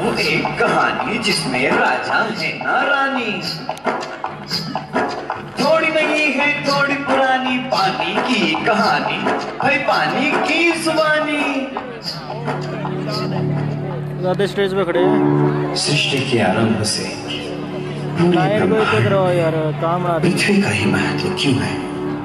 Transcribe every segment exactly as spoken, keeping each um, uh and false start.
हूँ एक कहानी जिसमें राजा है ना रानी। थोड़ी नई है थोड़ी पुरानी पानी की कहानी, भाई पानी की जुबानी। ज्यादा स्टेज पे खड़े हैं। सृष्टि के आरंभ से यार काम पृथ्वी का ही महत्व क्यों है?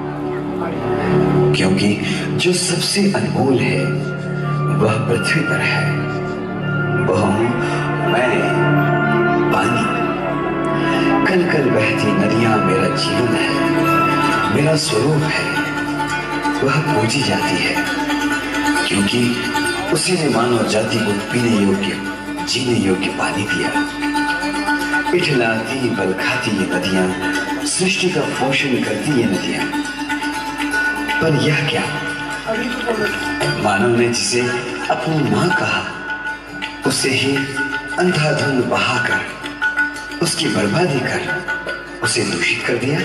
क्योंकि जो सबसे अनमोल है वह पृथ्वी पर है, वह हूं मैं, पानी। कल कल बहती नदियां मेरा जीवन है, मेरा स्वरूप है। वह पूजी जाती है क्योंकि उसी ने मानव जाति को पीने योग्य, जीने योग्य पानी दिया। इठलाती बल खाती ये नदियां, सृष्टि का पोषण करती ये नदियां। पर यह क्या, मानव ने जिसे अपनी मां कहा उसे ही अंधाधुंध बहाकर, उसकी बर्बादी कर उसे दूषित कर दिया।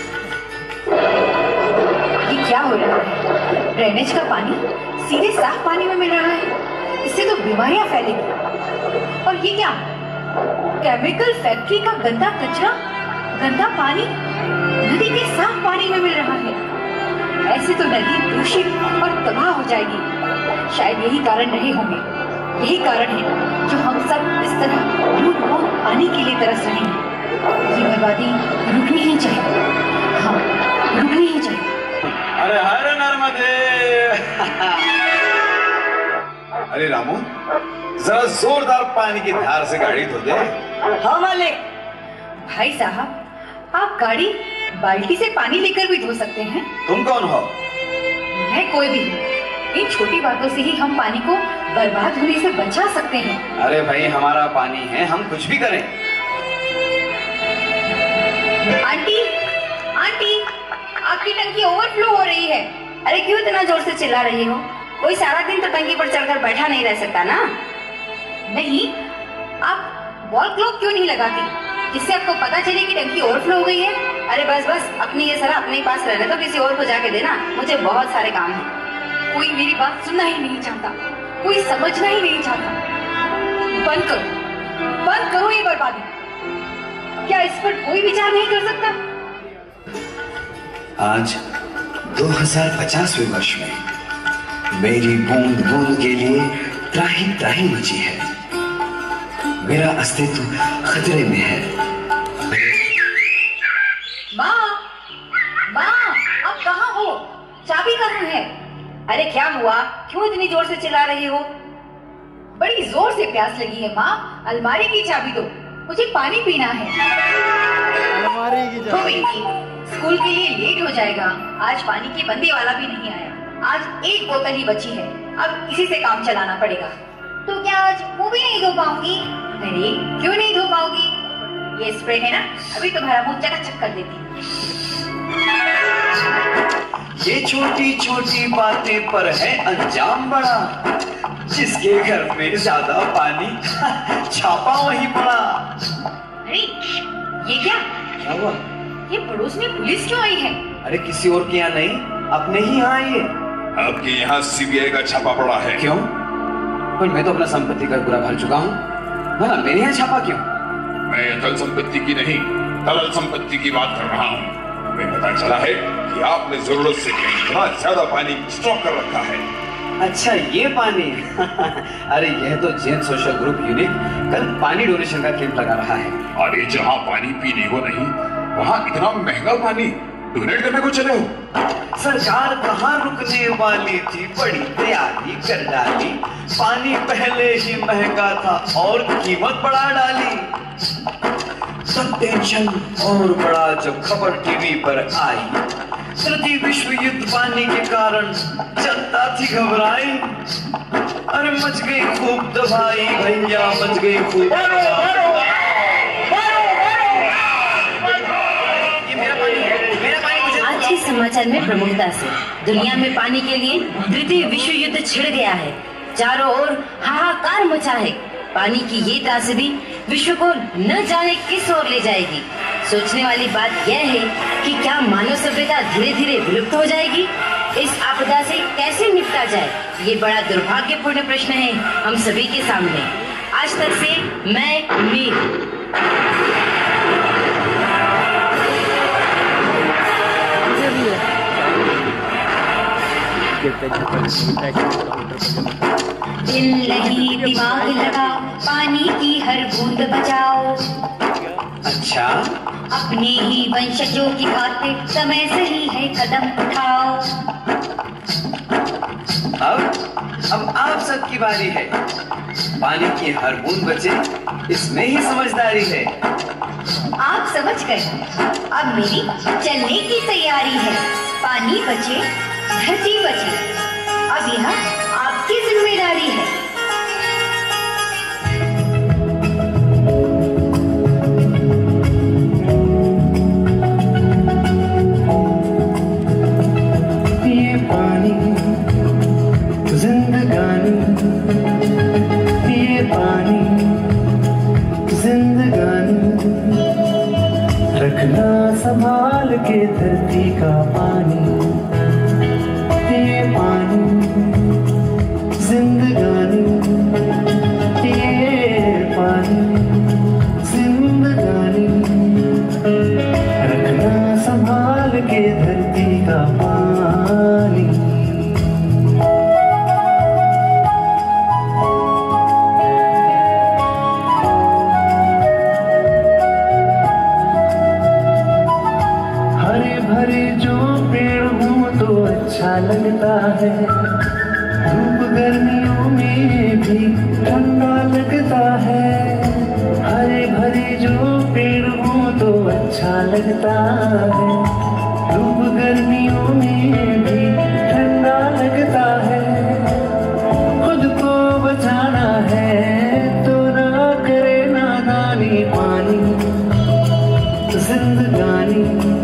ये क्या हो रहा है? ड्रेनेज का पानी सीधे साफ पानी में मिल रहा है, इससे तो बीमारियां फैलेंगी। और ये क्या, केमिकल फैक्ट्री का गंदा कचरा गंदा पानी नदी के साफ पानी में मिल रहा है। ऐसे तो नदी दूषित और तबाह हो जाएगी। शायद यही कारण रहे होंगे, यही कारण है जो हम सब इस तरह बूंद बूंद पानी के लिए तरस रहे हैं। ये बर्बादी रुकनी ही चाहिए, हाँ रुकनी ही चाहिए। अरे हर नर्मदे। अरे रामू, जरा जोरदार पानी की धार से गाड़ी धो दे। हाँ मालिक। भाई साहब, आप गाड़ी बाल्टी से पानी लेकर भी धो सकते हैं। तुम कौन हो? मैं कोई भी हूँ। इन छोटी बातों से ही हम पानी को बर्बाद होने से बचा सकते हैं। अरे भाई, हमारा पानी है, हम कुछ भी करें। आंटी, आंटी, आपकी टंकी ओवरफ्लो हो रही है। अरे क्यों इतना जोर से चिल्ला रही हो? कोई सारा दिन तो टंकी पर चढ़कर बैठा नहीं रह सकता ना। नहीं, आप वॉल क्लॉक क्यों नहीं लगाती जिससे आपको पता चले कि टंकी ओवरफ्लो हो गई है? अरे बस बस, अपनी ये सारा अपने पास रहने तो किसी और को जाके देना, मुझे बहुत सारे काम हैं। कोई मेरी बात सुनना ही नहीं चाहता, कोई समझना ही नहीं चाहता। बंद करो, बंद करो ये बर्बादी। क्या इस पर कोई विचार नहीं कर सकता? आज दो हज़ार पचासवें वर्ष में मेरी बूंद बूंद के लिए त्राही त्राही मची है। मेरा अस्तित्व खतरे में है। माँ, माँ, आप कहाँ हो? चाबी कहाँ है? अरे क्या हुआ? क्यों इतनी जोर से चिल्ला रही हो? बड़ी जोर से प्यास लगी है माँ, अलमारी की चाबी दो, मुझे पानी पीना है। अलमारी की चाबी? स्कूल के लिए लेट हो जाएगा। आज पानी की बंदी वाला भी नहीं आया। आज एक बोतल ही बची है, अब इसी से काम चलाना पड़ेगा। तो क्या आज मुंह भी नहीं धो पाऊंगी? अरे क्यों नहीं धो पाओगी? ये स्प्रे है ना, अभी तुम्हारा मुंह चकाचक कर देती हूँ। ये छोटी छोटी बातें पर है अंजाम बड़ा, जिसके घर में ज्यादा पानी छापा वही पड़ा। अरे ये क्या? क्या हुआ? ये पड़ोस में पुलिस क्यों आई है? अरे किसी और के यहाँ नहीं, अपने ही यहाँ आई है। आपके यहाँ सीबीआई का छापा पड़ा है। क्यों? पर मैं तो अपना संपत्ति का पूरा भर चुका हूँ, ना मेरे यहाँ छापा क्यों? मैं अचल संपत्ति की नहीं, तरल संपत्ति की बात कर रहा हूँ। हमें पता चला है कि आपने जरूरत से इतना ज्यादा पानी स्टॉक कर रखा है। अच्छा ये पानी। अरे यह तो जैन सोशल ग्रुप यूनिट कल पानी डोनेशन का कैंप लगा रहा है। अरे जहाँ पानी पीने को नहीं, वहाँ इतना महंगा पानी डोनेट करने को चले हो? सरकार कहाँ रुकने वाली थी, बड़ी तैयारी कर डाली। पानी पहले ही महंगा था और कीमत बढ़ा डाली। सब टेंशन और बड़ा जब खबर टीवी पर आई, तृतीय विश्व युद्ध पानी के कारण जनता थी घबराई। अरे मच गई खूब दवाई भैया, मच गई खूब। आज के समाचार में प्रमुखता से दुनिया में पानी के लिए तृतीय विश्व युद्ध छिड़ गया है। चारों ओर हाहाकार मचा है। पानी की ये त्रासदी विश्व को न जाने किस ओर ले जाएगी। सोचने वाली बात यह है कि क्या मानव सभ्यता धीरे धीरे विलुप्त हो जाएगी? इस आपदा से कैसे निपटा जाए, ये बड़ा दुर्भाग्यपूर्ण प्रश्न है हम सभी के सामने। आज तक से मैं मीर। दिल नहीं दिमाग लगाओ, पानी की हर बूंद बचाओ। अच्छा, अपने ही वंशजों की खातिर समय सही है कदम उठाओ। अब अब आप सबकी बारी है। पानी की हर बूंद बचे, इसमें ही समझदारी है। आप समझ गए, अब मेरी चलने की तैयारी है। पानी बचे, धरती बचे, अब यह आपकी जिम्मेदारी है। ये पानी जिंदगानी, ये पानी जिंदगानी, रखना संभाल के धरती का पानी। ये पानी जिंदगानी, ये पानी जिंदगानी, रखना संभाल के धरती का पानी। हरे भरे जो पेड़ हों तो अच्छा लगता है, धूप गर्मियों में भी ठंडा लगता है। हरे भरे जो पेड़ हों तो अच्छा लगता है, धूप गर्मियों में भी ठंडा लगता है। खुद को बचाना है तो ना करे नादानी, पानी जिंदगानी,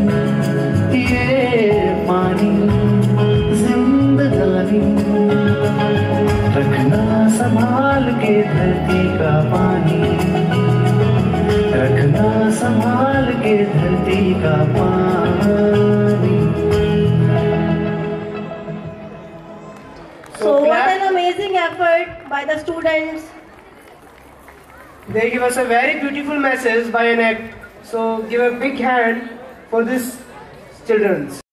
ये पानी जिंदगानी, रखना संभाल के धरती का पानी, रखना संभाल के धरती का पानी। So what an amazing effort by the students. They give us a very beautiful message by an act. So give a big hand for this children.